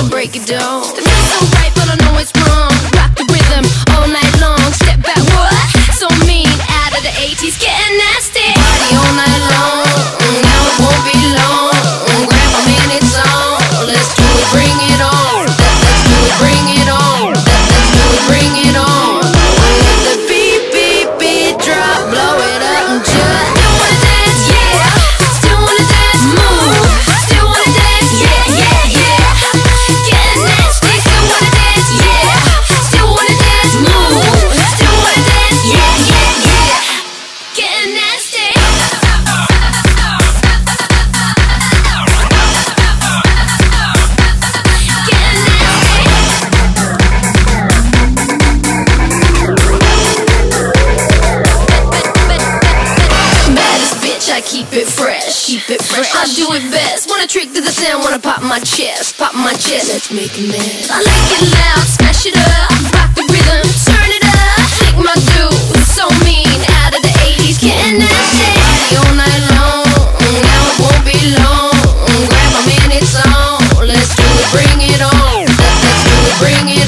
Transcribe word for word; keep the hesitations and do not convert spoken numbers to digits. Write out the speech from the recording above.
I'ma break it down. The beat's so right, but I know it's wrong. Rock the rhythm all night long. Step back, what? So mean, out of the eighties, getting nasty. Party all night long, now it won't be long. Grab a man, it's on. Let's do it, bring it on. Let's do it, bring it on. Let's do it, bring it on. Let the beat, beat, beat drop, blow it up and just still wanna dance, yeah. Still wanna dance, move. Still wanna dance, yeah, yeah, yeah. Getting nasty, still wanna dance, yeah. Still wanna dance, move. Still wanna dance, yeah, yeah, yeah. Getting nasty. Getting nasty. Baddest bitch, I keep it fresh, keep it fresh. I do it best. Wanna trick to the sound, wanna pop my chest, pop my chest. Let's make a mess. I like it loud, smash it up, rock the rhythm, turn it up. Lick my dude, so mean, out of the eighties, getting nasty. Party all night long, now it won't be long. Grab a man, it's on. Let's do it, bring it on. Let's do it, bring it